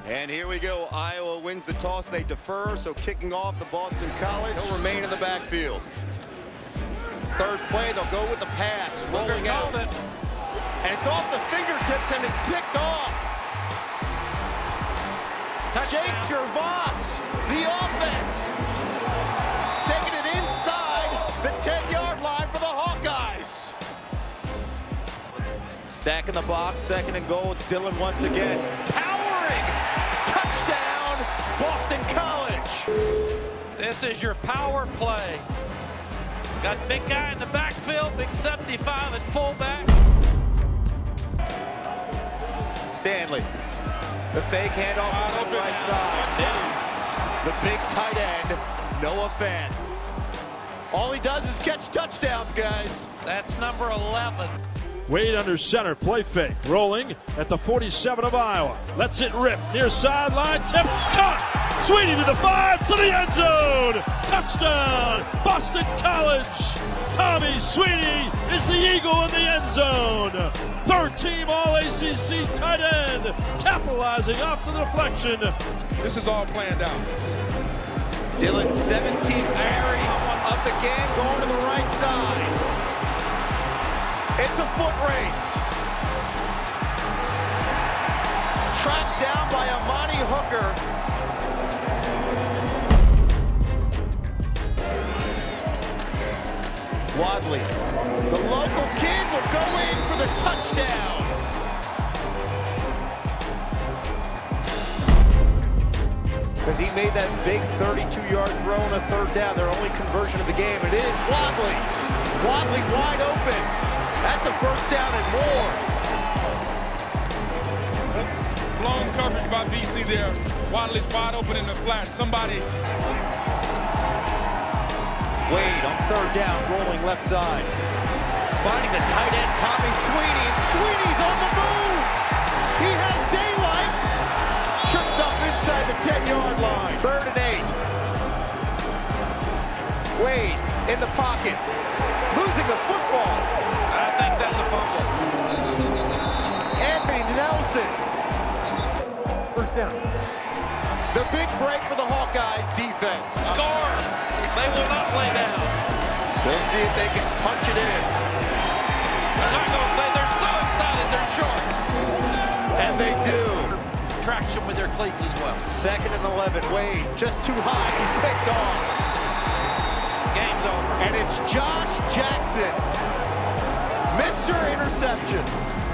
And here we go. Iowa wins the toss. They defer, so kicking off the Boston College. He'll remain in the backfield. Third play, they'll go with the pass. Rolling out. And it's off the fingertips, and it's picked off. Touchdown. Jake Gervais, the offense. Taking it inside the 10-yard line for the Hawkeyes. Stack in the box, second and goal. It's Dillon once again. Powering! Touchdown, Boston College. This is your power play. Got big guy in the backfield, big 75 at fullback. Stanley, the fake handoff on the right side. There's the big tight end, Noah Fant. All he does is catch touchdowns, guys. That's number 11. Wade under center, play fake, rolling at the 47 of Iowa. Lets it rip, near sideline, tip, caught! Sweeney to the 5, to the end zone! Touchdown, Boston College! Tommy Sweeney is the Eagle in the end zone! Third team All-ACC tight end, capitalizing off the deflection. This is all planned out. Dillon's 17th carry of the game, going to the right side. It's a foot race. Tracked down by Amani Hooker. Wadley, the local kid, will go in for the touchdown. Because he made that big 32-yard throw on a third down, their only conversion of the game. It is Wadley. Wadley wide open. That's a first down and more. Blown coverage by BC there. Wadley's wide open in the flat. Somebody. Wade on third down, rolling left side. Finding the tight end, Tommy Sweeney. And Sweeney's on the move. He has daylight. Tripped up inside the 10-yard line. 3rd and 8. Wade in the pocket. Losing the football. I think that's a fumble. Anthony Nelson. First down. The big break for the Hawkeyes defense. Score. They will not play down. We'll see if they can punch it in. They're not going to say they're so excited they're short. And they do. Traction with their cleats as well. 2nd and 11. Wade just too high. He's picked off. Game's over. And it's Josh Jackson. Mr. Interception.